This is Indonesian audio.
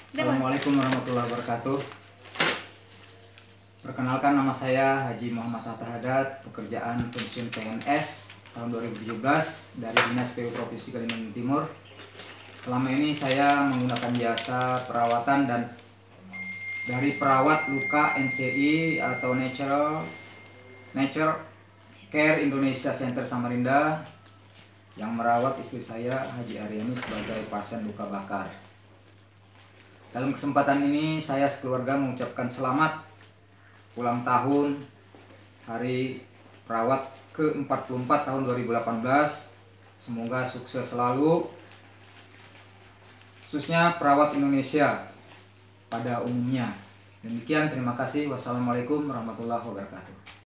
Assalamualaikum warahmatullahi wabarakatuh. Perkenalkan, nama saya Haji Muhammad Hatta Hadad, pekerjaan pensiun PNS tahun 2017 dari Dinas PU Provinsi Kalimantan Timur. Selama ini saya menggunakan jasa perawatan dan dari perawat luka NCI atau Nature Care Indonesia Center Samarinda yang merawat istri saya Haji Aryani sebagai pasien luka bakar. Dalam kesempatan ini saya sekeluarga mengucapkan selamat ulang tahun Hari Perawat ke-44 tahun 2018. Semoga sukses selalu, khususnya perawat Indonesia pada umumnya. Demikian, terima kasih. Wassalamualaikum warahmatullahi wabarakatuh.